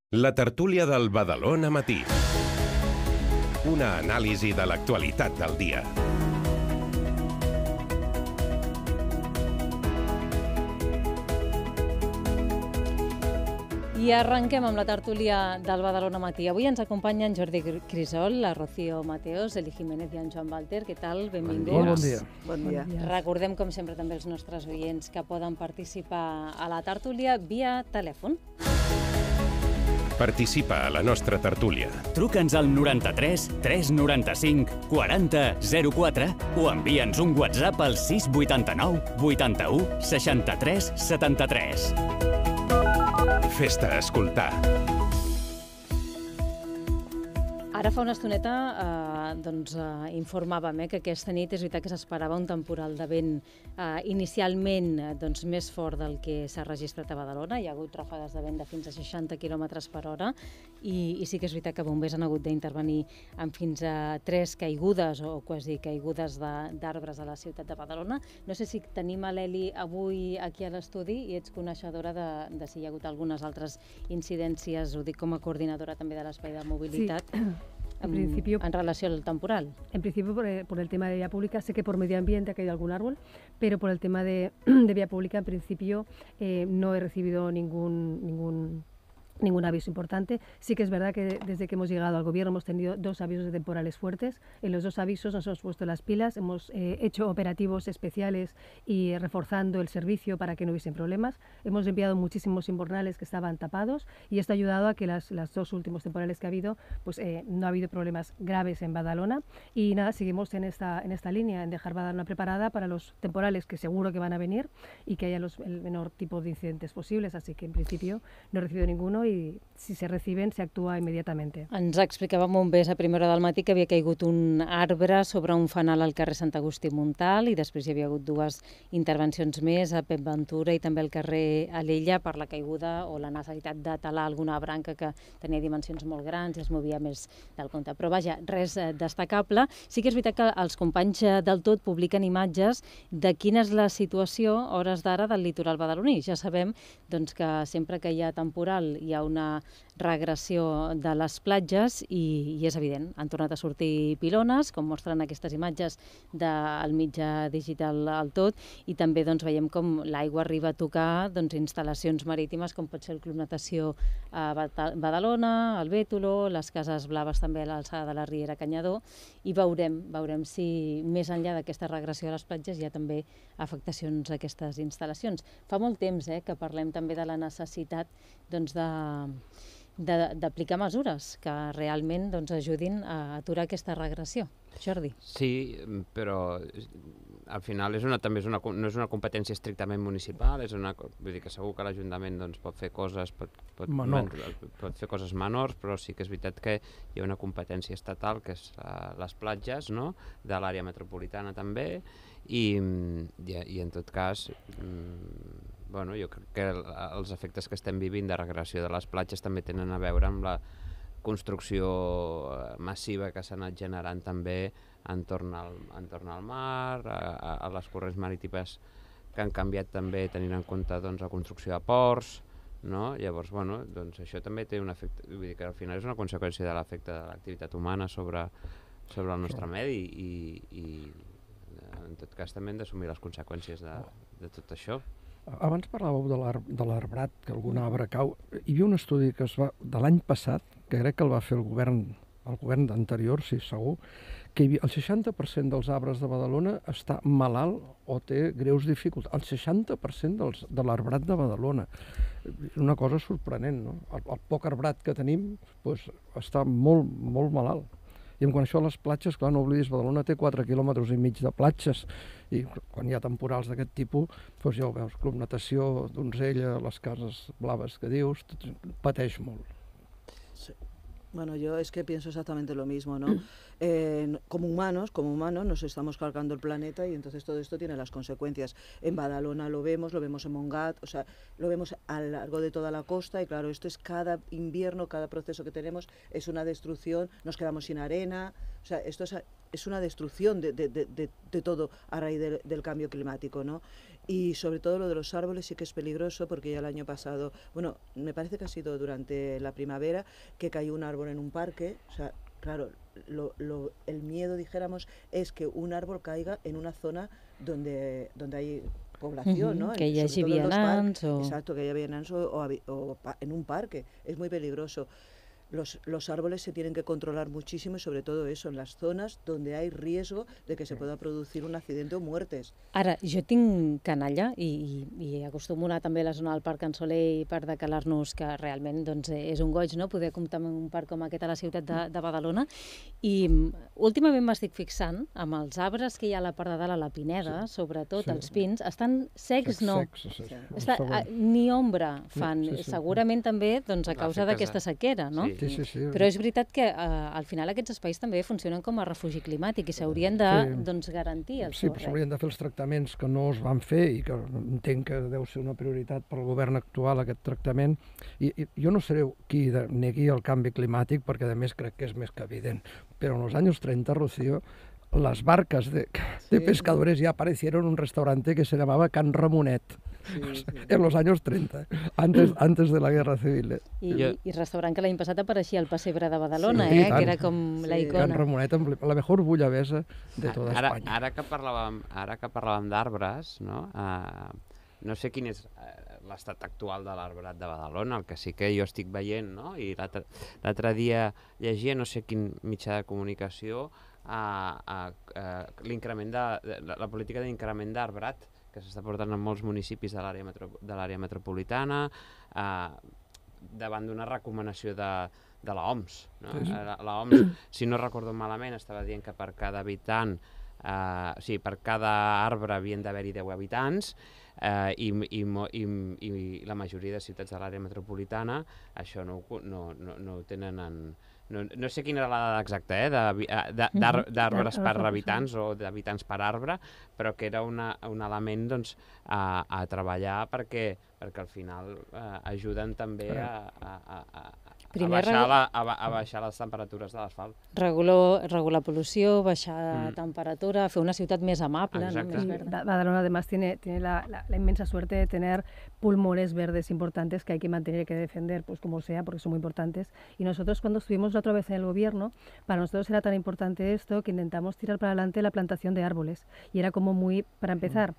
La tertúlia del Badalona Matí. Una anàlisi de l'actualitat del dia. I arrenquem amb la tertúlia del Badalona Matí. Avui ens acompanyen Jordi Crisol, la Rocío Mateos, Eli Jiménez i en Joan Walter. Què tal? Benvinguts. Bon dia. Recordem, com sempre, també els nostres oients que poden participar a la tertúlia via telèfon. Participa a la nostra tertúlia. Truca'ns al 93 395 40 04 o envia'ns un WhatsApp al 689 81 63 73. Fes-te escoltar. Ara fa una estoneta informàvem que aquesta nit és veritat que s'esperava un temporal de vent inicialment més fort del que s'ha registrat a Badalona. Hi ha hagut ràfegues de vent de fins a 60 km per hora i sí que és veritat que bombers han hagut d'intervenir amb fins a 3 caigudes o quasi caigudes d'arbres a la ciutat de Badalona. No sé si tenim a l'Eli avui aquí a l'estudi i ets coneixedora de si hi ha hagut algunes altres incidències, ho dic com a coordinadora també de l'espai de mobilitat. Sí. En relación al temporal. En principio, por el tema de vía pública, sé que por medio ambiente ha caído algún árbol, pero por el tema de vía pública, en principio, no he recibido ningún aviso importante. Sí que es verdad que desde que hemos llegado al gobierno hemos tenido 2 avisos de temporales fuertes. En los 2 avisos nos hemos puesto las pilas, hemos hecho operativos especiales y reforzando el servicio para que no hubiesen problemas. Hemos enviado muchísimos invernales que estaban tapados y esto ha ayudado a que las 2 últimos temporales que ha habido, pues no ha habido problemas graves en Badalona. Y nada, seguimos en esta línea, en dejar Badalona preparada para los temporales que seguro que van a venir y que haya el menor tipo de incidentes posibles. Así que en principio no he recibido ninguno i si se reciben se actua immediatament. Ens explicava bombers a primera hora del matí que havia caigut un arbre sobre un fanal al carrer Sant Agustí Montal i després hi havia hagut 2 intervencions més a Pep Ventura i també al carrer Alella per la caiguda o la necessitat de talar alguna branca que tenia dimensions molt grans i es movia més del compte. Però vaja, res destacable. Sí que és veritat que els companys del Tot publiquen imatges de quina és la situació a hores d'ara del litoral badaloní. Ja sabem que sempre que hi ha temporal hi ha una regressió de les platges i és evident, han tornat a sortir pilones, com mostren aquestes imatges del mitjà digital al Tot, i també veiem com l'aigua arriba a tocar instal·lacions marítimes com pot ser el Club Natació a Badalona, el Bétolo, les Cases Blaves també a l'alçada de la Riera Canyadó, i veurem si més enllà d'aquesta regressió a les platges hi ha també afectacions a aquestes instal·lacions. Fa molt temps que parlem també de la necessitat d'aplicar mesures que realment ajudin a aturar aquesta regressió. Jordi. Sí, però al final també no és una competència estrictament municipal, vull dir que segur que l'Ajuntament pot fer coses menors, però sí que és veritat que hi ha una competència estatal que és les platges, de l'àrea metropolitana també, i en tot cas jo crec que els efectes que estem vivint de regressió de les platges també tenen a veure amb la construcció massiva que s'ha anat generant també entorn al mar, a les corrents marítimes que han canviat també tenint en compte la construcció de ports, llavors això també té un efecte, vull dir que al final és una conseqüència de l'efecte de l'activitat humana sobre el nostre medi i en tot cas també hem d'assumir les conseqüències de tot això. Abans parlàveu de l'arbrat, que algun arbre cau. Hi havia un estudi que es va de l'any passat, que crec que el va fer el govern anterior, sí, segur, que el 60% dels arbres de Badalona està malalt o té greus dificultats. El 60% de l'arbrat de Badalona. És una cosa sorprenent, no? El poc arbrat que tenim està molt, molt malalt. I en quant a això a les platges, clar, no oblidis, Badalona té 4,5 quilòmetres de platges i quan hi ha temporals d'aquest tipus, ja ho veus, Club Natació, Donzella, les Cases Blaves que dius, pateix molt. Sí. Bueno, yo es que pienso exactamente lo mismo, ¿no? Como humanos nos estamos cargando el planeta y entonces todo esto tiene las consecuencias. En Badalona lo vemos en Montgat, o sea, lo vemos a lo largo de toda la costa y claro, esto es cada invierno, cada proceso que tenemos es una destrucción, nos quedamos sin arena, o sea, esto es una destrucción de todo a raíz del cambio climático, ¿no? Y sobre todo lo de los árboles sí que es peligroso, porque ya el año pasado, bueno, me parece que ha sido durante la primavera, que cayó un árbol en un parque. O sea, claro, el miedo, dijéramos, es que un árbol caiga en una zona donde hay población, ¿no? Que hi hagi vianants o... Exacto, que haya vianants o en un parque. Es muy peligroso. Los árboles se tienen que controlar muchísimo, y sobre todo eso, en las zonas donde hay riesgo de que se pueda producir un accidente o muertes. Ara, jo tinc canalla i acostumo a anar també a la zona del Parc Can Soler per de calar-nos, que realment doncs, és un goig, no?, poder comptar amb un parc com aquest a la ciutat de Badalona. I últimament m'estic fixant amb els arbres que hi ha a la part de dalt, a la Pineda, sobretot els pins, estan secs, no? Ni ombra fan, segurament també doncs, a causa d'aquesta sequera, no? Sí. Però és veritat que al final aquests espais també funcionen com a refugi climàtic i s'haurien de doncs, garantir el seu Sí, s'haurien de fer els tractaments que no es van fer i que entenc que deu ser una prioritat per al govern actual, aquest tractament. I jo no seré qui negui el canvi climàtic, perquè a més crec que és més que evident, però en els anys 30, Rocío, las barcas de pescadores ya aparecieron en un restaurante que se llamaba Can Ramonet. En los años 30, antes de la Guerra Civil. I restaurant que l'any passat apareixia al Pessebre de Badalona, que era com la icona. Can Ramonet, la mejor bullabesa de tota Espanya. Ara que parlàvem d'arbres, no? No sé quin és l'estat actual de l'arbrat de Badalona, el que sí que jo estic veient, no? I l'altre dia llegia, no sé quin mitjà de comunicació, l'increment la política d'increment d'arbrat que s'està portant en molts municipis de l'àrea metropolitana, davant d'una recomanació de l'OMS. L'OMS, si no recordo malament, estava dient que per cada habitant, per cada arbre havien d'haver-hi 10 habitants, i la majoria de ciutats de l'àrea metropolitana això no ho tenen en... No sé quina era la dada exacta, d'arbres per habitants o d'habitants per arbre, però que era un element a treballar perquè al final ajuden també a baixar les temperatures de l'asfalt. Regular pol·lució, baixar temperatura, fer una ciutat més amable, ¿no? Més verda. Badalona además tiene la inmensa suerte de tener pulmones verdes importantes que hay que mantener y que defender, pues como sea, porque son muy importantes. Y nosotros cuando estuvimos la otra vez en el gobierno, para nosotros era tan importante esto que intentamos tirar para adelante la plantación de árboles. Y era como muy, para empezar,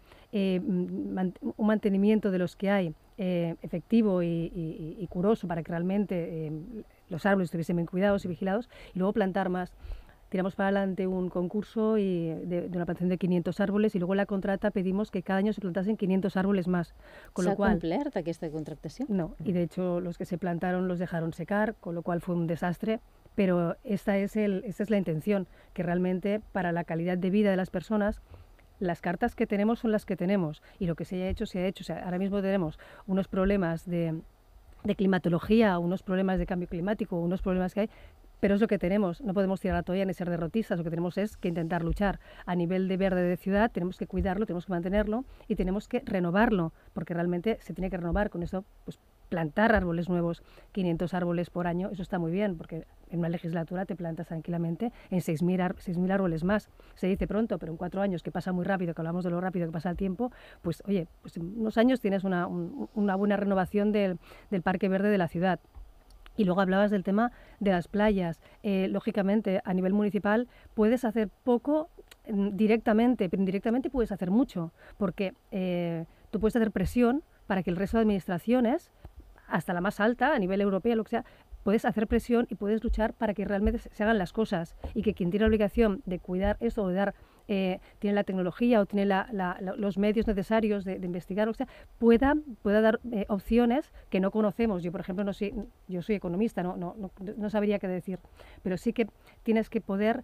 un mantenimiento de los que hay efectivo y curoso para que realmente los árboles estuviesen bien cuidados y vigilados, y luego plantar más. Tiramos para adelante un concurso de una plantación de 500 árboles y luego en la contrata pedimos que cada año se plantasen 500 árboles más. ¿S'ha complert aquesta contractació? No, y de hecho los que se plantaron los dejaron secar, con lo cual fue un desastre, pero esta es la intención, que realmente para la calidad de vida de las personas las cartas que tenemos son las que tenemos y lo que se haya hecho, se ha hecho. O sea, ahora mismo tenemos unos problemas de climatología, unos problemas de cambio climático, unos problemas que hay, pero es lo que tenemos. No podemos tirar la toalla ni ser derrotistas. Lo que tenemos es que intentar luchar. A nivel de verde de ciudad tenemos que cuidarlo, tenemos que mantenerlo y tenemos que renovarlo, porque realmente se tiene que renovar. Con eso, pues plantar árboles nuevos, 500 árboles por año, eso está muy bien, porque en una legislatura te plantas tranquilamente en 6.000 árboles más. Se dice pronto, pero en 4 años, que pasa muy rápido, que hablamos de lo rápido que pasa el tiempo, pues oye, pues en unos años tienes una buena renovación del parque verde de la ciudad. Y luego hablabas del tema de las playas. Lógicamente, a nivel municipal puedes hacer poco directamente, pero indirectamente puedes hacer mucho, porque tú puedes hacer presión para que el resto de administraciones, hasta la más alta, a nivel europeo, lo que sea, puedes hacer presión y puedes luchar para que realmente se hagan las cosas y que quien tiene la obligación de cuidar eso o de dar, tiene la tecnología o tiene los medios necesarios de investigar, o sea, pueda dar opciones que no conocemos. Yo, por ejemplo, yo soy economista, no sabría qué decir, pero sí que tienes que poder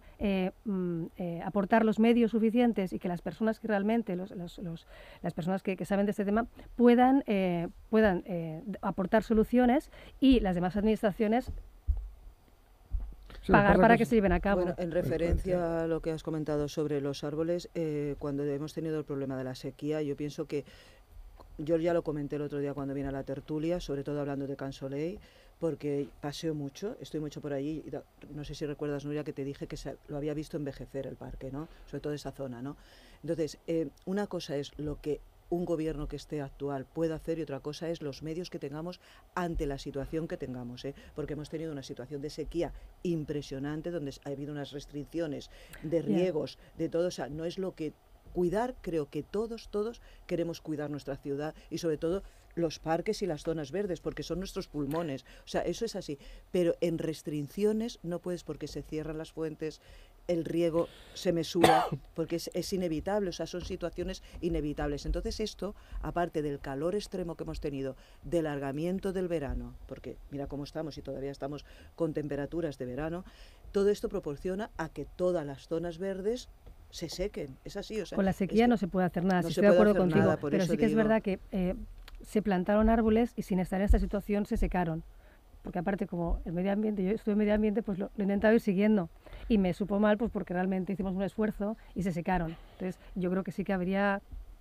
aportar los medios suficientes y que las personas que realmente, las personas que saben de este tema, puedan aportar soluciones y las demás administraciones pagar para que se lleven a cabo. Bueno, en referencia a lo que has comentado sobre los árboles, cuando hemos tenido el problema de la sequía, yo pienso que, yo ya lo comenté el otro día cuando vine a la tertulia, sobre todo hablando de Can Soler, porque paseo mucho, estoy mucho por allí, no sé si recuerdas, Nuria, que te dije que lo había visto envejecer el parque, ¿no? Sobre todo esa zona, ¿no? Entonces, una cosa es lo que un gobierno que esté actual puede hacer y otra cosa es los medios que tengamos ante la situación que tengamos, porque hemos tenido una situación de sequía impresionante, donde ha habido unas restricciones de riegos, de todo, o sea, no es lo que cuidar, creo que todos queremos cuidar nuestra ciudad y sobre todo los parques y las zonas verdes, porque son nuestros pulmones, o sea, eso es así, pero en restricciones no puedes, porque se cierran las fuentes, el riego se mesura, porque es inevitable, o sea, son situaciones inevitables. Entonces esto, aparte del calor extremo que hemos tenido, del alargamiento del verano, porque mira cómo estamos y todavía estamos con temperaturas de verano, todo esto proporciona a que todas las zonas verdes se sequen, es así. O sea, con la sequía no se puede hacer nada, no si se estoy de puede acuerdo hacer contigo, nada, por pero eso sí que es digo. verdad que se plantaron árboles y sin estar en esta situación se secaron. Porque aparte, como el medio ambiente, yo estuve en medio ambiente, pues lo he intentado ir siguiendo. Y me supo mal, pues porque realmente hicimos un esfuerzo y se secaron. Entonces, yo creo que sí que habría...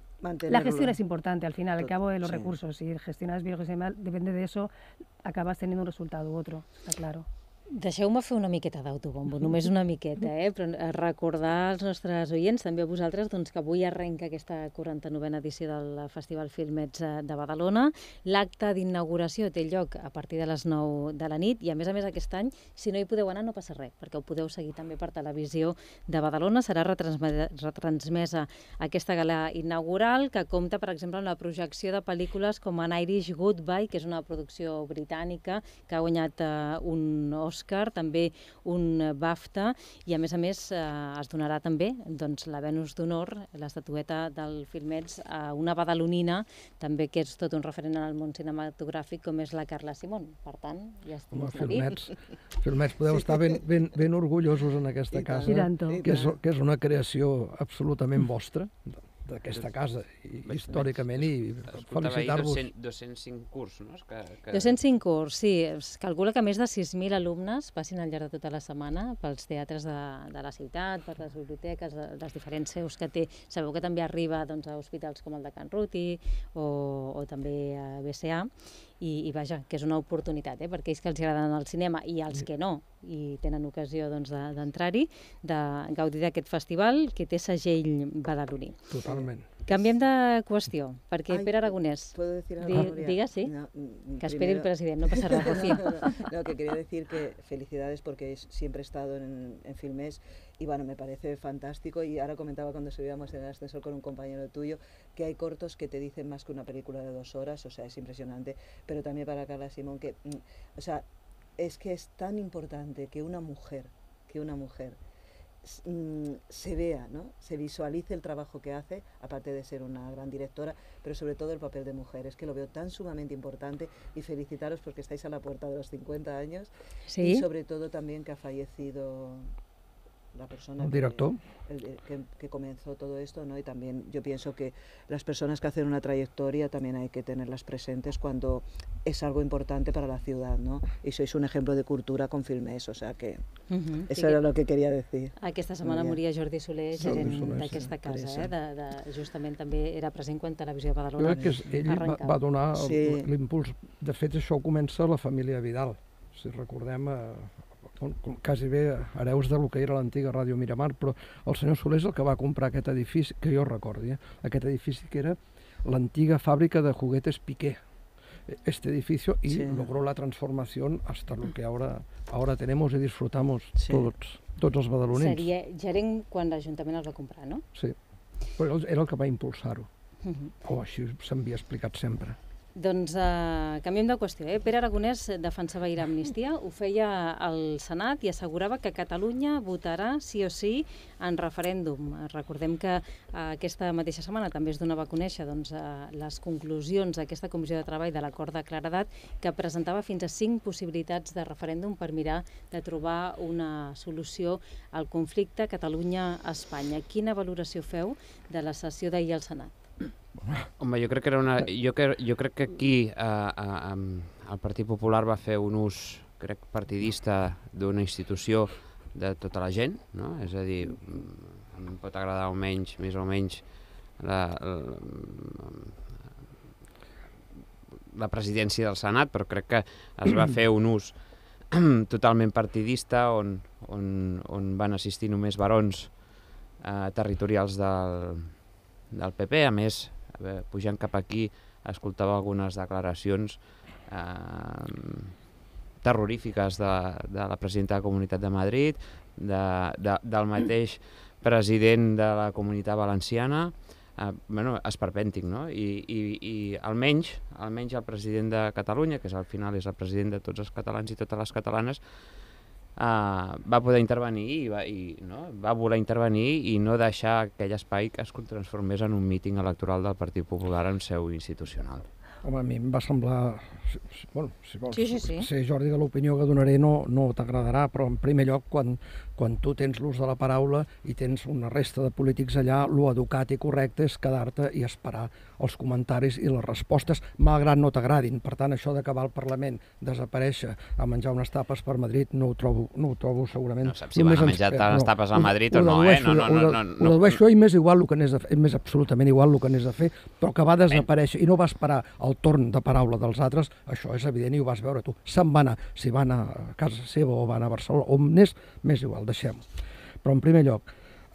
La gestión es importante, al final, al cabo de los recursos. Si gestionas bien o gestionas mal, depende de eso, acabas teniendo un resultado u otro, está claro. Deixeu-me fer una miqueta d'autobombo, només una miqueta, però recordar als nostres oients, també a vosaltres, doncs, que avui arrenca aquesta 49a edició del Festival Filmets de Badalona. L'acte d'inauguració té lloc a partir de les 9 de la nit i, a més, aquest any, si no hi podeu anar, no passa res, perquè ho podeu seguir també per televisió de Badalona. Serà retransmesa aquesta gala inaugural, que compta, per exemple, amb la projecció de pel·lícules com An Irish Goodbye, que és una producció britànica que ha guanyat un Òscar, també un BAFTA, i a més es donarà també la Venus d'Honor, l'estatueta del Filmets, a una badalonina, també que és tot un referent en el món cinematogràfic, com és la Carla Simón. Per tant, ja estem Filmets, podeu estar ben orgullosos en aquesta casa, que és una creació absolutament vostra, d'aquesta casa, històricament, i felicitar-vos. 205 curs, no? 205 curs, sí. Es calcula que més de 6.000 alumnes passin al llarg de tota la setmana pels teatres de la ciutat, per les biblioteques, les diferents seus que té. Sabeu que també arriba a hospitals com el de Can Ruti o també a BCA, i vaja, que és una oportunitat per aquells que els agraden el cinema i els que no, i tenen ocasió d'entrar-hi, de gaudir d'aquest festival que té segell badaloní. Totalment. Canviem de qüestió, perquè Pere Aragonès... ¿Puedo decir algo, Nuria? Diga, sí. No, que esperi el president, no pasa nada, Rocío. No, que quería decir que felicidades porque siempre he estado en Filmés y bueno, me parece fantástico, y ahora comentaba cuando subíamos en el ascensor con un compañero tuyo que hay cortos que te dicen más que una película de 2 horas, o sea, es impresionante, pero también para Carla Simón, que, o sea, es que es tan importante que una mujer se vea, ¿no? Se visualice el trabajo que hace, aparte de ser una gran directora, pero sobre todo el papel de mujer. Es que lo veo tan sumamente importante, y felicitaros porque estáis a la puerta de los 50 años. ¿Sí? Y sobre todo también que ha fallecido la persona, el director, que comenzó todo esto, ¿no? Y también yo pienso que las personas que hacen una trayectoria también hay que tenerlas presentes cuando es algo importante para la ciudad, ¿no? Y sois un ejemplo de cultura con Filmés, o sea que eso era lo que quería decir. Aquesta setmana moria Jordi Soler, gerent d'aquesta casa, justament també era present quan Televisió de Badalona arrencava. Jo crec que ell va donar l'impuls. De fet, això comença a la família Vidal, si recordem, quasi bé hereus del que era l'antiga Ràdio Miramar, però el senyor Soler és el que va comprar aquest edifici, que jo recordi, aquest edifici que era l'antiga fàbrica de juguetes Piqué, este edificio, y logró la transformación hasta lo que ahora tenemos y disfrutamos tots els badalonins. Seria gerent quan l'Ajuntament els va comprar, no? Sí, però era el que va impulsar-ho, o així s'havia explicat sempre. Doncs canviem de qüestió. Pere Aragonès defensava ahir l'amnistia, ho feia al Senat i assegurava que Catalunya votarà sí o sí en referèndum. Recordem que aquesta mateixa setmana també es donava a conèixer les conclusions d'aquesta comissió de treball de l'acord de claredat, que presentava fins a 5 possibilitats de referèndum per mirar de trobar una solució al conflicte Catalunya-Espanya. Quina valoració feu de la sessió d'ahir al Senat? Home, jo crec que aquí el Partit Popular va fer un ús, crec, partidista d'una institució de tota la gent, no? És a dir, em pot agradar més o menys la presidència del Senat, però crec que es va fer un ús totalment partidista on van assistir només barons territorials del PP. A més, pujant cap aquí, escoltava algunes declaracions terrorífiques de la presidenta de la Comunitat de Madrid, del mateix president de la Comunitat Valenciana, esperpèntic, no? I almenys el president de Catalunya, que al final és el president de tots els catalans i totes les catalanes, va poder intervenir va voler intervenir i no deixar aquell espai que es transformés en un míting electoral del Partit Popular en seu institucional. Home, a mi em va semblar... Bueno, si vols Sí. ser Jordi, que l'opinió que donaré no t'agradarà, però en primer lloc, quan tu tens l'ús de la paraula i tens una resta de polítics allà, lo educat i correcte és quedar-te i esperar els comentaris i les respostes, malgrat no t'agradin. Per tant, això d'acabar al Parlament, desaparèixer a menjar unes tapes per Madrid, no ho trobo segurament... No saps si van a menjar les tapes a Madrid o no, Ho dedueixo i m'és igual el que n'és de fer, m'és absolutament igual el que n'és de fer, però que va desaparèixer i no va esperar el torn de paraula dels altres, això és evident i ho vas veure tu. Se'n va anar, si van a casa seva o van a Barcelona, on n'és, m'és igual, deixem-ho. Però en primer lloc,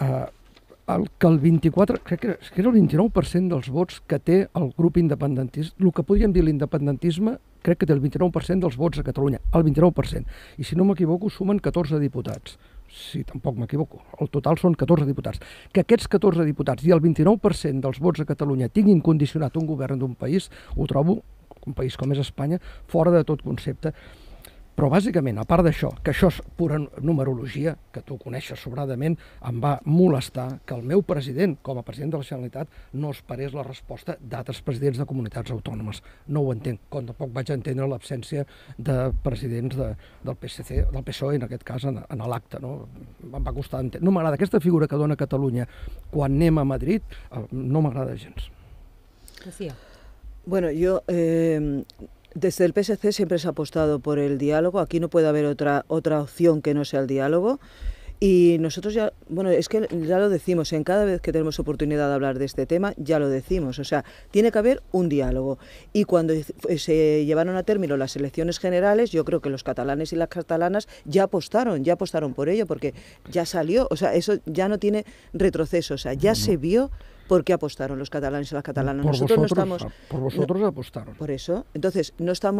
que el 24, crec que era el 29% dels vots que té el grup independentista, el que podríem dir l'independentisme, crec que té el 29% dels vots a Catalunya, el 29%. I si no m'equivoco, sumen 14 diputats. Si tampoc m'equivoco, el total són 14 diputats. Que aquests 14 diputats i el 29% dels vots a Catalunya tinguin condicionat un govern d'un país, ho trobo, un país com és Espanya, fora de tot concepte. Però bàsicament, a part d'això, que això és pura numerologia, que tu coneixes sobradament, em va molestar que el meu president, com a president de la Generalitat, no esperés la resposta d'altres presidents de comunitats autònomes. No ho entenc, com tampoc vaig entendre l'absència de presidents del PSC, del PSOE, en aquest cas, en l'acte. No? Em va costar entendre. No m'agrada aquesta figura que dona Catalunya quan anem a Madrid, no m'agrada gens. Lucía. Bueno, yo desde el PSC siempre se ha apostado por el diálogo. Aquí no puede haber otra opción que no sea el diálogo. Y nosotros ya, bueno, es que ya lo decimos, en cada vez que tenemos oportunidad de hablar de este tema, ya lo decimos. O sea, tiene que haber un diálogo. Y cuando se llevaron a término las elecciones generales, yo creo que los catalanes y las catalanas ya apostaron por ello, porque ya salió. O sea, eso ya no tiene retroceso. O sea, ya se vio por qué apostaron los catalanes y las catalanas. Por vosotros apostaron. Por eso. Entonces,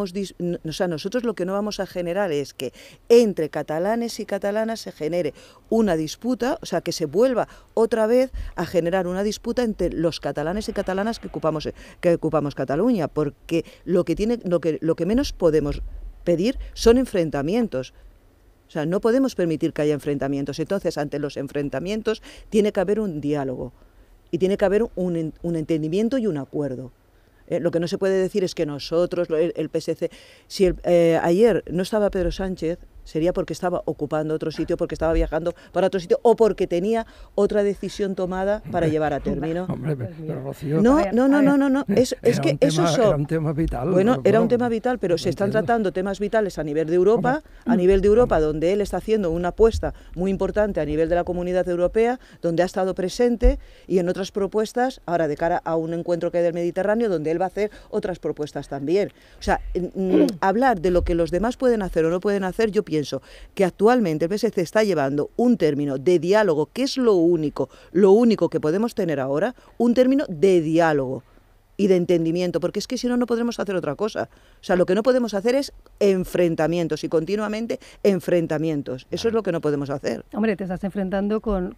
nosotros lo que no vamos a generar es que entre catalanes y catalanas se genere una disputa, o sea, que se vuelva otra vez a generar una disputa entre los catalanes y catalanas que ocupamos Cataluña, porque lo que menos podemos pedir son enfrentamientos. O sea, no podemos permitir que haya enfrentamientos. Entonces, ante los enfrentamientos tiene que haber un diálogo. Y tiene que haber un entendimiento y un acuerdo. Lo que no se puede decir es que nosotros, el PSC, si ayer no estaba Pedro Sánchez, sería porque estaba ocupando otro sitio, porque estaba viajando para otro sitio o porque tenía otra decisión tomada para llevar a término. Hombre, pero Rocío... No. Es que eso era un tema vital. Bueno, era un tema vital, pero se están tratando temas vitales a nivel de Europa, donde él está haciendo una apuesta muy importante a nivel de la Comunidad Europea, donde ha estado presente, y en otras propuestas, ahora de cara a un encuentro que hay del Mediterráneo, donde él va a hacer otras propuestas también. O sea, hablar de lo que los demás pueden hacer o no pueden hacer, yo pienso que actualmente el PSC está llevando un término de diálogo, que es lo único que podemos tener ahora, un término de diálogo y de entendimiento, porque es que si no, no podremos hacer otra cosa. O sea, lo que no podemos hacer es enfrentamientos y continuamente enfrentamientos. Eso es lo que no podemos hacer. Hombre, te estás enfrentando con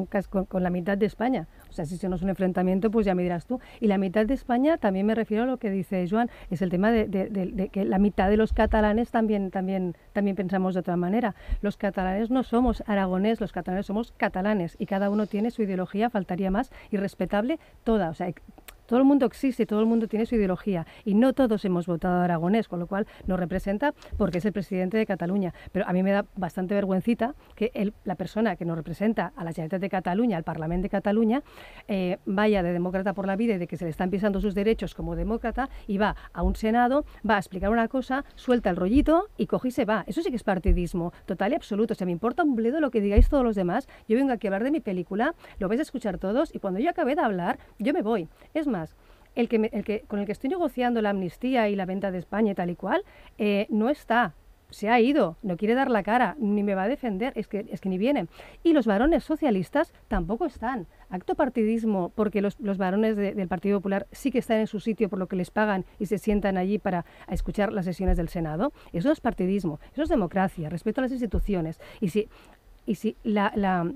la mitad de España. O sea, si eso no es un enfrentamiento, pues ya me dirás tú. Y la mitad de España, también me refiero a lo que dice Joan, es el tema de que la mitad de los catalanes también pensamos de otra manera. Los catalanes no somos aragonés, los catalanes somos catalanes y cada uno tiene su ideología, faltaría más, y respetable toda. O sea, todo el mundo existe, todo el mundo tiene su ideología y no todos hemos votado a Aragonés, con lo cual nos representa porque es el presidente de Cataluña. Pero a mí me da bastante vergüencita que la persona que nos representa a la Generalitat de Cataluña, al Parlamento de Cataluña, vaya de demócrata por la vida y de que se le están pisando sus derechos como demócrata y va a un Senado, va a explicar una cosa, suelta el rollito y coge y se va. Eso sí que es partidismo total y absoluto. O sea, me importa un bledo lo que digáis todos los demás. Yo vengo aquí a hablar de mi película, lo vais a escuchar todos y cuando yo acabe de hablar, yo me voy. Es más, con el que estoy negociando la amnistía y la venta de España y tal y cual, no está. Se ha ido, no quiere dar la cara, ni me va a defender, es que ni viene. Y los varones socialistas tampoco están. Acto partidismo, porque los varones del Partido Popular sí que están en su sitio por lo que les pagan y se sientan allí para escuchar las sesiones del Senado. Eso no es partidismo, eso es democracia, respeto a las instituciones. Y si la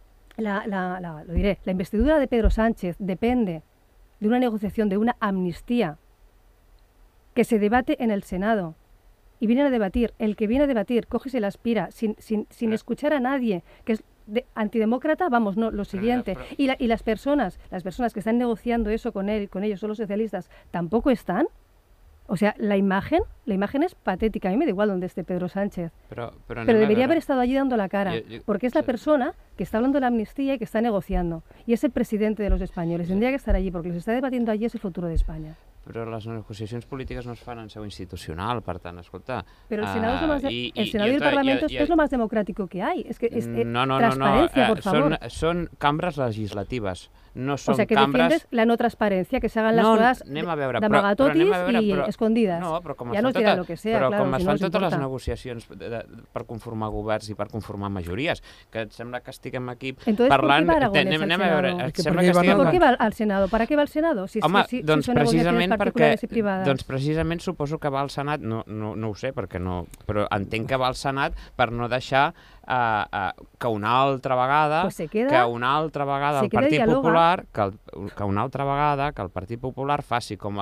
investidura de Pedro Sánchez depende de una negociación, de una amnistía que se debate en el Senado, y vienen a debatir, el que viene a debatir coge y se la aspira sin escuchar a nadie, que es antidemócrata, vamos, no, lo siguiente. Y las personas que están negociando eso con ellos, son los socialistas, tampoco están. O sea, la imagen es patética. A mí me da igual donde esté Pedro Sánchez. Pero debería haber estado allí dando la cara, porque es la persona que está hablando de la amnistía y que está negociando. Y es el presidente de los españoles. Tendría que estar allí, porque les está debatiendo allí es el futuro de España. Però les negociacions polítiques no es fan en seu institucional, per tant, escolta... Pero el Senado, el Senado y el Parlamento es lo más democrático que hay. Es que es transparencia, por favor. Son cambres legislatives, no són cambres... O sea, que defiendes la no transparencia, que se hagan las cosas d'amagatotis i escondides. No, però com ja no es dirà lo que sea, però claro, com es si fan no totes les importa. negociacions per conformar governs i per conformar majories, que et sembla que estiguem aquí Entonces, parlant... ¿por qué va Aragonès al Senado? ¿Por qué va al Senado? ¿Para qué va al Senado? Si Doncs son negociaciones precisament particulares y privadas. Doncs precisament suposo que va al Senat, no ho sé, perquè no, però entenc que va al Senat per no deixar que una altra vegada pues el Partit Popular que una altra vegada que el Partit Popular faci com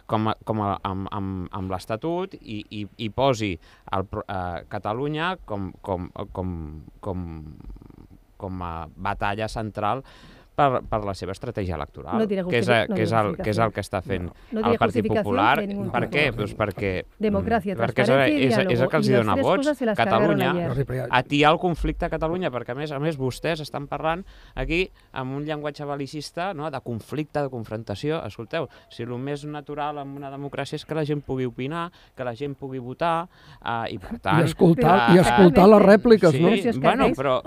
amb l'Estatut i posi Catalunya com a batalla central per la seva estratègia electoral, que és el que està fent el Partit Popular. Per què? Perquè és el que els dona vots. Catalunya, atiar el conflicte a Catalunya, perquè a més vostès estan parlant aquí amb un llenguatge bel·licista de conflicte, de confrontació. Escolteu, si el més natural en una democràcia és que la gent pugui opinar, que la gent pugui votar, i per tant... I escoltar les rèpliques, no? Bueno, però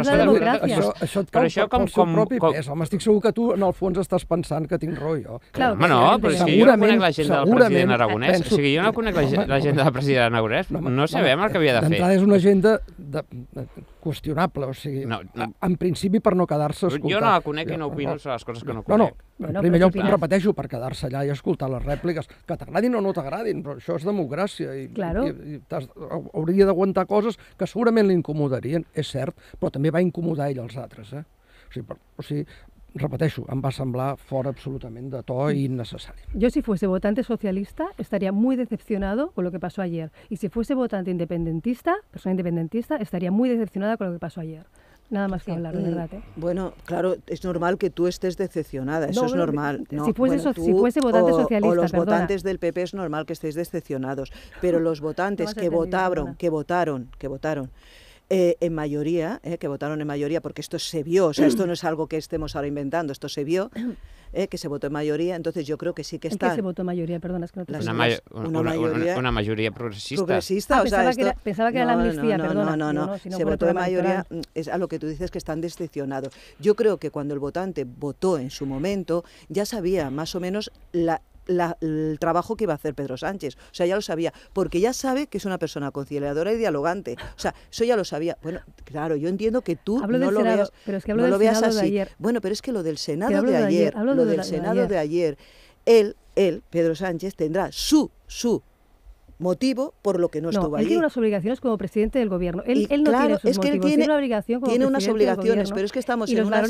això com home, estic segur que tu, en el fons, estàs pensant que tinc raó jo. Home, no, però és que jo no conec la gent del president Aragonès. O sigui, jo no conec la gent del president Aragonès. No sabem el que havia de fer. D'entrada és una agenda qüestionable, o sigui, en principi per no quedar-se a escoltar. Jo no la conec i no opino sobre les coses que no conec. En primer lloc, repeteixo, per quedar-se allà i escoltar les rèpliques, que t'agradin o no t'agradin, però això és democràcia i hauria d'aguantar coses que segurament l'incomodarien, és cert, però també va incomodar ell als altres, O sigui, repeteixo, em va semblar fora absolutament de to i innecessari. Yo si fuese votante socialista estaría muy decepcionado con lo que pasó ayer. Y si fuese votante independentista, persona independentista, estaría muy decepcionada con lo que pasó ayer. Nada más que hablar, de verdad. Bueno, claro, es normal que tú estés decepcionada, eso es normal. Si fuese votante socialista, o los votantes del PP es normal que estéis decepcionados, pero los votantes que votaron, en mayoría, que votaron en mayoría, porque esto se vio, o sea, esto no es algo que estemos ahora inventando, esto se vio, que se votó en mayoría, entonces yo creo que sí que está... ¿En qué se votó en mayoría? Perdona, es que no te una mayoría progresista. Pensaba que era la amnistía, perdona. No, se votó en mayoría, es a lo que tú dices que están decepcionados. Yo creo que cuando el votante votó en su momento, ya sabía más o menos el trabajo que iba a hacer Pedro Sánchez. O sea, ya lo sabía, porque ya sabe que es una persona conciliadora y dialogante. O sea, eso ya lo sabía. Bueno, claro, yo entiendo que tú no lo veas, pero es que no lo veas así. Bueno, pero es que lo del Senado de ayer, él, Pedro Sánchez, tendrá su motivo por lo que no estuvo allí. Él tiene unas obligaciones como presidente del gobierno. Él no claro, tiene sus es que él motivos, tiene una obligación como tiene presidente unas obligaciones, del gobierno, pero es que estamos en una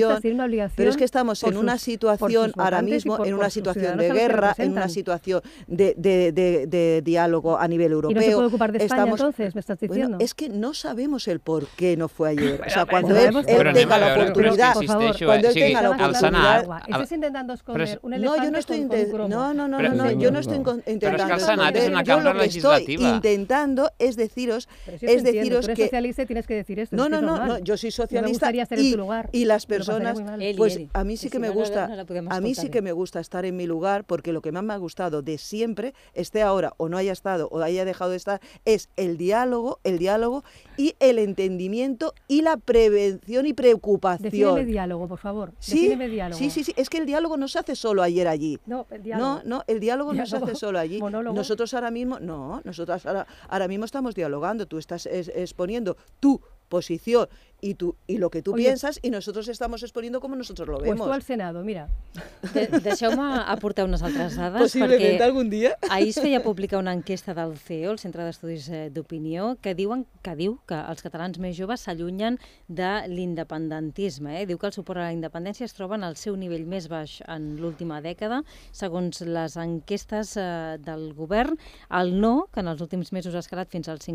situación, ahora mismo en una situación de guerra, en una situación de diálogo a nivel europeo. ¿Y no se puede ocupar de España entonces, me estás diciendo? Bueno, es que no sabemos el por qué no fue ayer. O sea, cuando él tenga la oportunidad, cuando él tenga la oportunidad... ¿Estás intentando esconder un elefante No, yo no estoy intentando el Senat és una yo cambra lo que estoy legislativa. intentando es deciros, Pero si os entiendo, tú eres que... socialista y tienes que decir esto. No, es que no, es no, normal. yo soy No me socialista gustaría estar en tu lugar. y las Me lo pasaría personas, muy mal. Eli, pues Eli, a mí sí que me gusta, no la podemos a mí escoltar sí que me gusta estar en mi lugar, porque lo que más me ha gustado de siempre, esté ahora o no haya estado o haya dejado de estar, es el diálogo y el entendimiento y la prevención y preocupación. Defíneme diálogo, por favor. Sí, Defíneme diálogo. sí, es que el diálogo no se hace solo ayer allí. No, el diálogo. No, el diálogo no se Diálogo. hace solo allí. Monólogo. Nosotros ahora mismo, nosotros ahora mismo estamos dialogando, tú estás exponiendo tu posición y lo que tú Oye, piensas, y nosotros estamos exponiendo como nosotros lo Pues vemos. tú al Senado, mira. Deixeu-me aportar unes altres dades, Possiblement perquè algun dia. ahir es feia pública una enquesta del CEO, el Centre d'Estudis d'Opinió, que diu que els catalans més joves s'allunyen de l'independentisme. Diu que el suport a la independència es troba en el seu nivell més baix en l'última dècada. Segons les enquestes del govern, el no, que en els últims mesos ha escalat fins al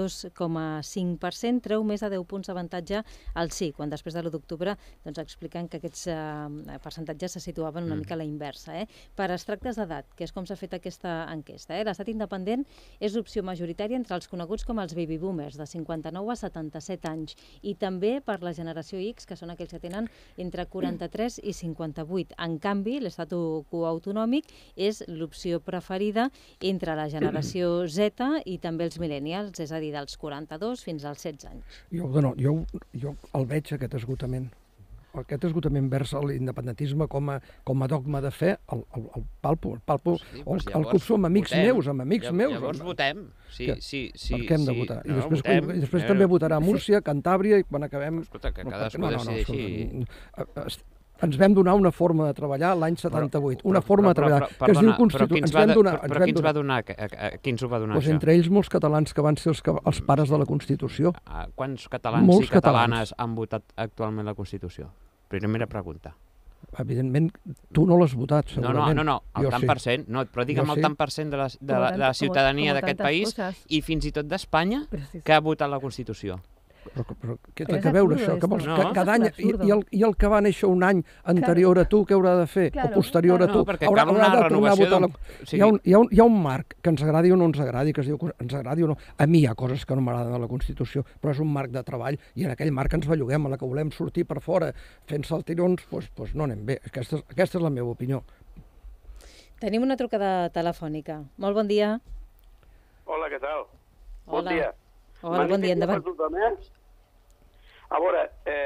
52,5%, treu més de 10 punts d'avantatge al sí, quan després de l'1 d'octubre doncs, expliquen que aquests percentatges se situaven una mica a la inversa. Per extractes d'edat, que és com s'ha fet aquesta enquesta, l'estat independent és l'opció majoritària entre els coneguts com els baby boomers, de 59 a 77 anys, i també per la generació X, que són aquells que tenen entre 43 i 58. En canvi, l'estatu quo autonòmic és l'opció preferida entre la generació Z i també els millennials, és a dir, dels 42 fins als 16 anys. Jo el veig, aquest esgotament. Aquest esgotament vers l'independentisme com a dogma de fe, el palpo, el club som amics meus, Llavors votem. Per què hem de votar? I després també votarà Múrcia, Cantàbria, i quan acabem... Escolta, que cadascú decideixi... Ens vam donar una forma de treballar l'any 78, una forma de treballar que es diu Constitució. Però qui ens va donar? Qui ens ho va donar, això? Entre ells molts catalans que van ser els pares de la Constitució. Quants catalans i catalanes han votat actualment la Constitució? Primera pregunta. Evidentment, tu no l'has votat, segurament. No, el tant per cent, el tant per cent de la ciutadania d'aquest país i fins i tot d'Espanya que ha votat la Constitució. Però què té a veure això? Cada any, i el que va néixer un any anterior a tu, què haurà de fer? O posterior a tu? Haurà de tornar a votar. Hi ha un marc que ens agradi o no ens agradi, que es diu ens agradi o no. A mi hi ha coses que no m'agraden de la Constitució, però és un marc de treball, i en aquell marc ens belluguem, a la que volem sortir per fora fent saltirons, doncs no anem bé. Aquesta és la meva opinió. Tenim una trucada telefònica. Molt bon dia. Hola, què tal? Bon dia. Hola, bon dia, endavant. A veure,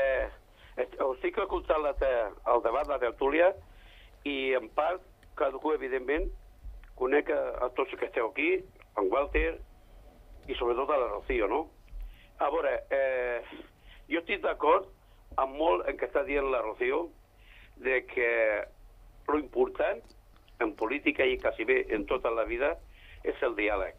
estic escoltant el debat, la tertúlia, i en part, cadascú, evidentment, conec a tots que esteu aquí, en Walter, i sobretot a la Rocío, no? A veure, jo estic d'acord amb molt en què està dient la Rocío, de que lo important en política i quasi bé en tota la vida és el diàleg.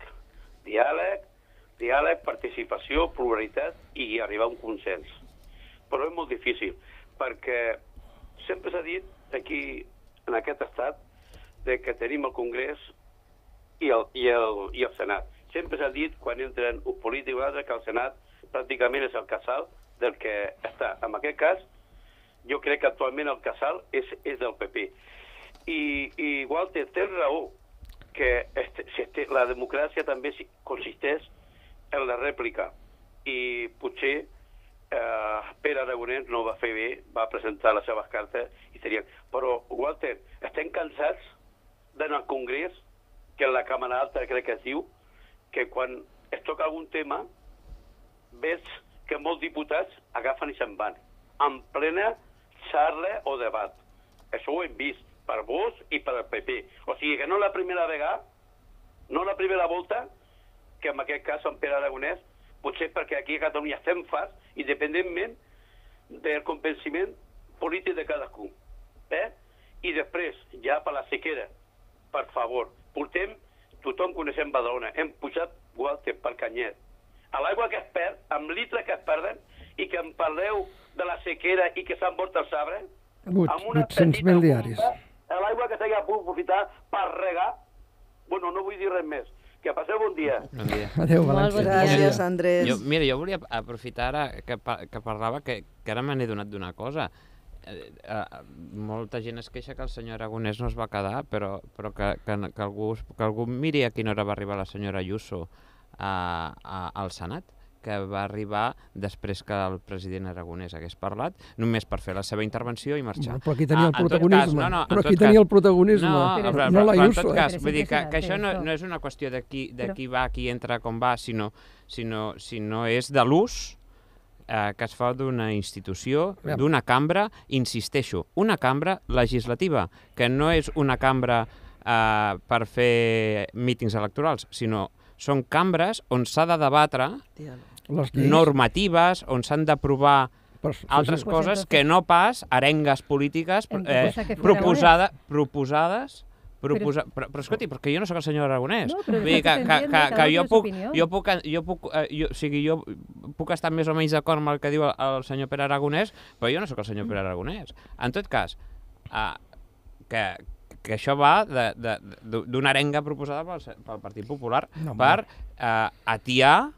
Diàleg, participació, pluralitat i arribar a un consens. Però és molt difícil, perquè sempre s'ha dit aquí, en aquest estat, de que tenim el Congrés i el Senat. Sempre s'ha dit, quan entren un polític o un altre, que el Senat pràcticament és el casal del que està. En aquest cas, jo crec que actualment el casal és del PP. I Walter, tens raó, que la democràcia també consisteix en la rèplica, i potser Pere Aragonès no va fer bé, va presentar les seves cartes i seria... Però, Walter, estem cansats d'anar al Congrés, que en la Càmera Alta crec que es diu, que quan es toca algun tema veig que molts diputats agafen i se'n van, en plena xarra o debat. Això ho hem vist per vos i per el PP. O sigui que no la primera vegada, no la primera volta, que en aquest cas en Pere Aragonès, potser perquè aquí a Catalunya estem farts, independentment del convenciment polític de cadascú. I després, ja per la sequera, per favor, tothom coneixem Badalona, hem pujat Walter per Canyet. A l'aigua que es perd, amb litres que es perden, i que em parleu de la sequera i que s'han mort els arbres, amb una 800.000 diaris. L'aigua que s'ha pogut aprofitar per regar, bueno, no vull dir res més. Que passeu bon dia. Bon dia. Adéu, València. Gràcies, Andrés. Jo volia aprofitar ara que parlava, que ara me n'he donat d'una cosa. molta gent es queixa que el senyor Aragonès no es va quedar, però que algú miri a quina hora va arribar la senyora Ayuso al Senat, que va arribar després que el president Aragonès hagués parlat, només per fer la seva intervenció i marxar. Però aquí tenia el protagonisme. Però aquí tenia el protagonisme, no la En Ayuso. tot cas, vull dir que això no és una qüestió de qui va, qui entra, com va, sinó és de l'ús que es fa d'una institució, d'una cambra, insisteixo, una cambra legislativa, que no és una cambra per fer mítings electorals, sinó són cambres on s'ha de debatre normatives, on s'han d'aprovar altres coses que no pas arengues polítiques proposades. Però escolti, perquè jo no sóc el senyor Aragonès. Jo puc estar més o menys d'acord amb el que diu el senyor Pere Aragonès, però jo no sóc el senyor Pere Aragonès. En tot cas, que això va d'una arenga proposada pel Partit Popular per atiar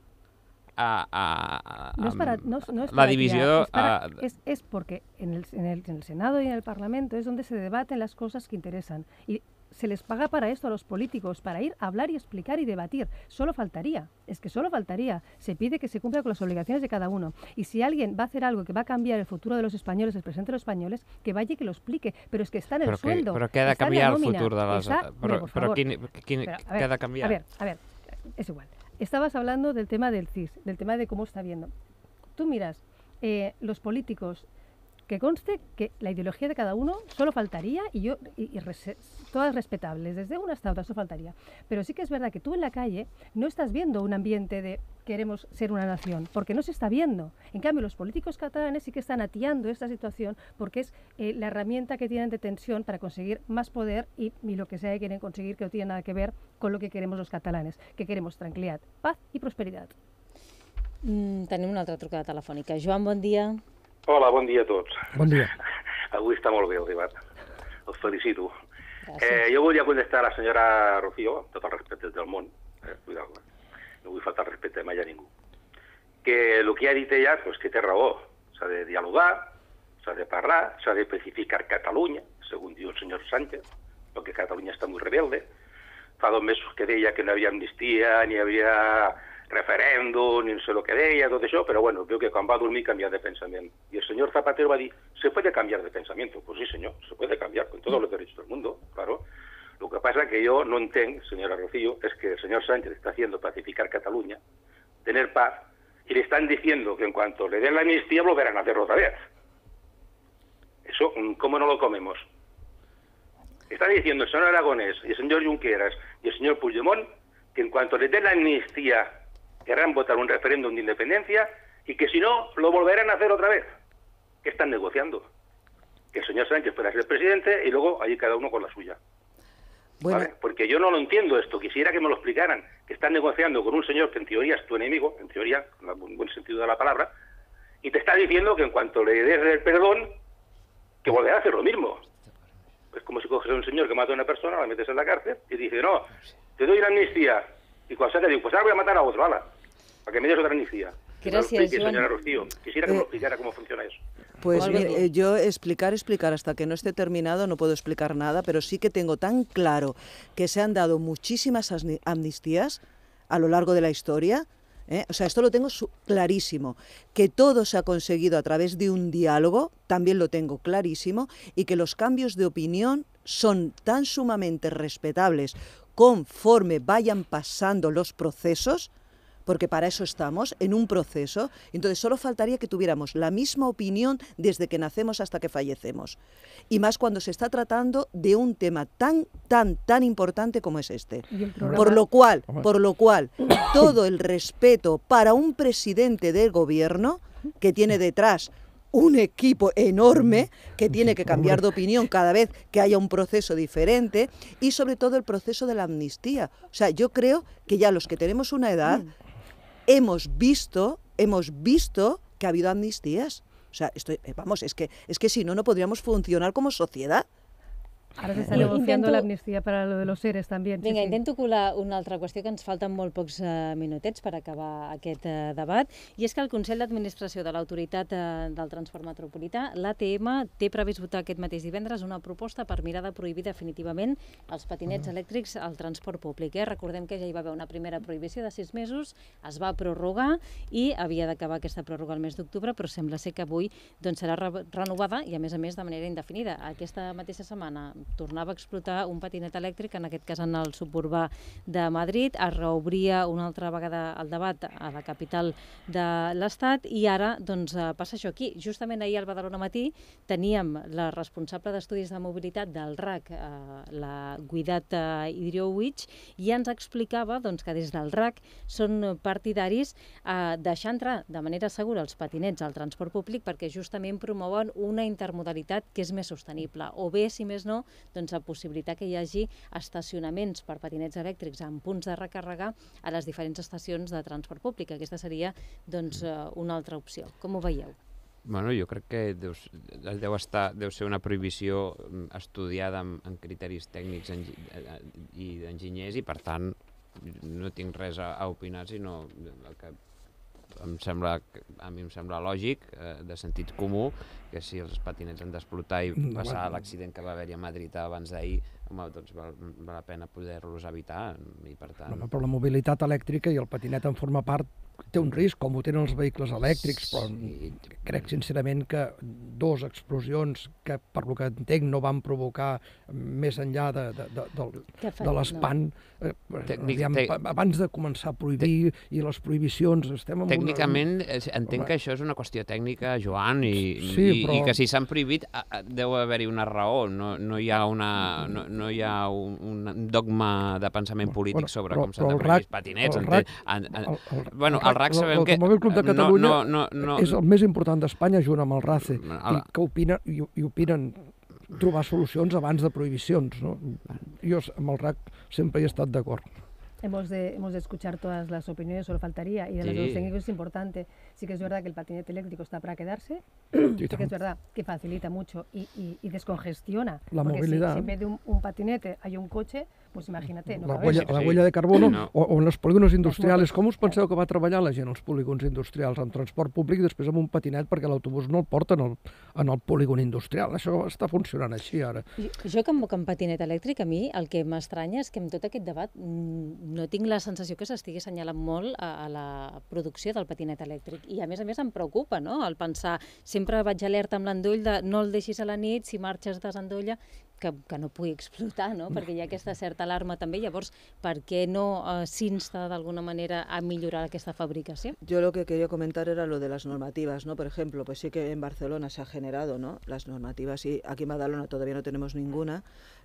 la divisió. Es porque en el Senado y en el Parlamento es donde se debaten las cosas que interesan. Y se les paga para esto a los políticos, para ir a hablar y explicar y debatir. Solo faltaría, es que solo faltaría. Se pide que se cumpla con las obligaciones de cada uno. Y si alguien va a hacer algo que va a cambiar el futuro de los españoles, el presente de los españoles, que vaya y que lo explique. Pero es que está en el sueldo. Però què ha de canviar el futur de les... Però què ha de canviar? A ver, es igual. Estabas hablando del tema del CIS, del tema de cómo está viendo. Tú miras, los políticos, que conste que la ideología de cada uno solo faltaría, y todas respetables, desde una hasta otra, eso faltaría. Pero sí que es verdad que tú en la calle no estás viendo un ambiente de queremos ser una nación, porque no se está viendo. En cambio, los políticos catalanes sí que están atiando esta situación porque es la herramienta que tienen de tensión para conseguir más poder y lo que sea que quieren conseguir, que no tiene nada que ver con lo que queremos los catalanes, que queremos tranquilidad, paz y prosperidad. Tenim una altra trucada telefònica. Joan, bon dia. Hola, bon dia a tots. Bon dia. Avui està molt bé el debat. Els felicito. Gràcies. Jo volia contestar a la senyora Rocío, amb tot el respecte del món, cuidado, no vull faltar respecte mai a ningú, que el que ha dit ella, pues, que té raó. S'ha de dialogar, s'ha de parlar, s'ha de pacificar Catalunya, segons diu el senyor Sánchez, perquè Catalunya està molt rebelde. Fa 2 mesos que deia que no hi havia amnistia, ni hi havia referéndum, ni no sé lo que deia, tot això, però bueno, veo que quan va dormir canvia de pensament. Y el señor Zapatero va a decir, ¿se puede cambiar de pensamiento? Pues sí, señor, se puede cambiar con todos los derechos del mundo, claro. Lo que pasa que yo no entiendo, señora Rocío, es que el señor Sánchez está haciendo pacificar Cataluña, tener paz, y le están diciendo que en cuanto le den la amnistía volverán a hacerlo otra vez. Eso, ¿cómo no lo comemos? Están diciendo el señor Aragonès y el señor Junqueras y el señor Puigdemont que en cuanto le den la amnistía querrán votar un referéndum de independencia y que si no, lo volverán a hacer otra vez. ¿Qué están negociando? Que el señor Sánchez pueda ser presidente y luego allí cada uno con la suya. Bueno. ¿Vale? Porque yo no lo entiendo esto. Quisiera que me lo explicaran. Que están negociando con un señor que en teoría es tu enemigo, en teoría, en el buen sentido de la palabra, y te está diciendo que en cuanto le des el perdón, que volverá a hacer lo mismo. Es como si coges a un señor que mata a una persona, la metes en la cárcel y dice, no, te doy la amnistía. Y cuando saca, digo, pues ahora voy a matar a otro, ala, para que me des otra amnistía. Gracias, Joan. Señora Rocío. Quisiera que me lo explicara cómo funciona eso. Pues mire, yo explicar hasta que no esté terminado no puedo explicar nada, pero sí que tengo tan claro que se han dado muchísimas amnistías a lo largo de la historia. O sea, esto lo tengo clarísimo. Que todo se ha conseguido a través de un diálogo, también lo tengo clarísimo, y que los cambios de opinión son tan sumamente respetables conforme vayan pasando los procesos, porque para eso estamos, en un proceso. Entonces solo faltaría que tuviéramos la misma opinión desde que nacemos hasta que fallecemos. Y más cuando se está tratando de un tema tan importante como es este. Por lo cual, todo el respeto para un presidente del gobierno que tiene detrás un equipo enorme que tiene que cambiar de opinión cada vez que haya un proceso diferente, y sobre todo el proceso de la amnistía. O sea, yo creo que ya los que tenemos una edad hemos visto que ha habido amnistías. O sea, es que si no, no podríamos funcionar como sociedad. Ahora se está negociando la amnistía para lo de los seres también. Vinga, intento colar una altra qüestió, que ens falten molt pocs minutets per acabar aquest debat, i és que el Consell d'Administració de l'Autoritat del Transport Metropolità, l'ATM, té previst votar aquest mateix divendres una proposta per mirar de prohibir definitivament els patinets elèctrics al transport públic. Recordem que ja hi va haver una primera prohibició de 6 mesos, es va prorrogar i havia d'acabar aquesta pròrroga el mes d'octubre, però sembla ser que avui serà renovada i, a més, de manera indefinida. Aquesta mateixa setmana tornava a explotar un patinet elèctric, en aquest cas en el suburbà de Madrid, es reobria una altra vegada el debat a la capital de l'Estat i ara passa això aquí. Justament ahir al Badalona Matí teníem la responsable d'estudis de mobilitat del RAC, la Guidat Idriowicz, i ens explicava que des del RAC són partidaris a deixar entrar de manera segura els patinets al transport públic perquè justament promouen una intermodalitat que és més sostenible, o bé, si més no, a possibilitar que hi hagi estacionaments per patinets elèctrics en punts de recarregar a les diferents estacions de transport públic. Aquesta seria una altra opció. Com ho veieu? Bueno, jo crec que deu ser una prohibició estudiada amb criteris tècnics i d'enginyers i, per tant, no tinc res a opinar, sinó que a mi em sembla lògic, de sentit comú, que si els patinets han d'explotar i passar l'accident que va haver-hi a Madrid abans d'ahir, doncs val la pena poder-los evitar i, per tant... Però la mobilitat elèctrica i el patinet en forma part té un risc, com ho tenen els vehicles elèctrics, però crec sincerament que dues explosions que, per lo que entenc, no van provocar més enllà de l'espant, abans de començar a prohibir i les prohibicions estem en una... Tècnicament entenc que això és una qüestió tècnica, Joan, i que si s'han prohibit deu haver-hi una raó, no hi ha un dogma de pensament polític sobre com s'han de prohibir els patinets. Bueno, el RAC sabem que... El Club de Catalunya és el més important d'Espanya junt amb el RACE, i opinen trobar solucions abans de prohibicions. Jo amb el RAC sempre he estat d'acord. Hemos de escuchar todas las opiniones, solo faltaría, y de los técnicos es importante. Sí que es verdad que el patinete eléctrico está para quedarse, sí que es verdad que facilita mucho y descongestiona. La movilidad. Si en vez de un patinete hay un coche, pues imagínate. La huella de carbono, o en els polígons industrials. Com us penseu que va treballar la gent als polígons industrials en transport públic i després amb un patinet perquè l'autobús no el porta en el polígon industrial? Això està funcionant així ara. Jo que amb patinet elèctric, a mi el que m'estranya és que amb tot aquest debat no tinc la sensació que s'estigui assenyalant molt a la producció del patinet elèctric. I a més em preocupa, no?, el pensar, sempre vaig alerta amb l'endoll de no el deixis a la nit, si marxes desendolla, que no pugui explotar, no?, perquè hi ha aquesta certa alarma també. Llavors, per què no s'insta d'alguna manera a millorar aquesta fabricació? Yo lo que quería comentar era lo de las normativas, ¿no? Por ejemplo, pues sí que en Barcelona se ha generado, ¿no?, las normativas, y aquí en Badalona todavía no tenemos ninguna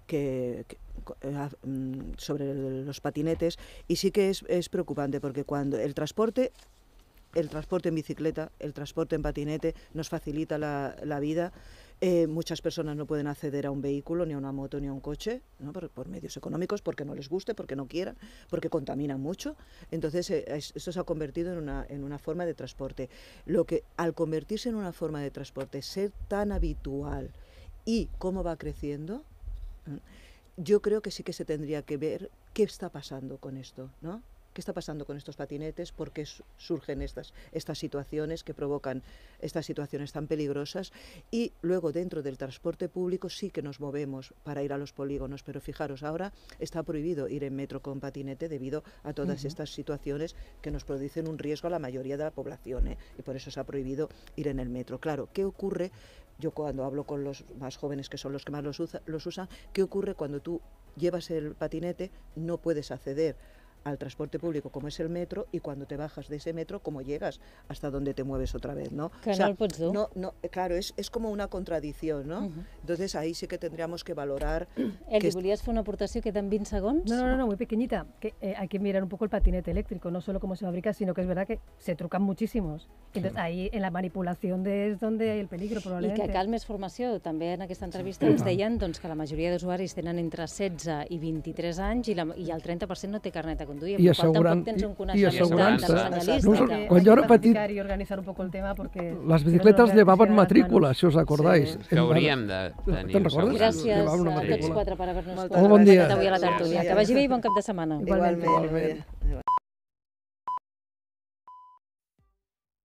sobre los patinetes, y sí que es preocupante porque cuando el transporte en bicicleta, el transporte en patinete nos facilita la vida. Muchas personas no pueden acceder a un vehículo, ni a una moto, ni a un coche, ¿no?, por medios económicos, porque no les guste, porque no quieran, porque contaminan mucho. Entonces, esto se ha convertido en una forma de transporte. Lo que, al convertirse en una forma de transporte, ser tan habitual y cómo va creciendo, yo creo que sí que se tendría que ver qué está pasando con esto, ¿no? ¿Qué está pasando con estos patinetes? ¿Por qué surgen estas situaciones que provocan estas situaciones tan peligrosas? Y luego dentro del transporte público sí que nos movemos para ir a los polígonos, pero fijaros, ahora está prohibido ir en metro con patinete debido a todas estas situaciones que nos producen un riesgo a la mayoría de la población, y por eso se ha prohibido ir en el metro. Claro, ¿qué ocurre? Yo cuando hablo con los más jóvenes, que son los que más los usan, ¿qué ocurre cuando tú llevas el patinete, no puedes acceder al transporte público como es el metro, y cuando te bajas de ese metro, ¿cómo llegas hasta donde te mueves otra vez, no? Que no el pots dur. Claro, es como una contradicción, ¿no? Entonces ahí sí que tendríamos que valorar... Eli, ¿volías hacer una aportación? ¿Quedan 20 segundos? No, muy pequeñita. Que hay que mirar un poco el patinete eléctrico, no solo cómo se fabrica, sino que es verdad que se trucan muchísimos. Entonces ahí en la manipulación es donde hay el peligro, probablemente. I que cal més formació. També en aquesta entrevista ens deien que la majoria d'usuaris tenen entre 16 i 23 anys i el 30% no té carnet de conduir, I amb la qual tampoc tens un coneixement del senyalista. Quan jo era petit, y organizar un poco el tema porque las bicicletas llevaban matrícula, si os acordáis. Que hauríem de tenir. Te'n recordes? Gràcies Llevaven una a tots matrícula. quatre per haver-nos Molt bon dia. avui a la tertúlia. Que vagi bé i bon cap de setmana. Igualment.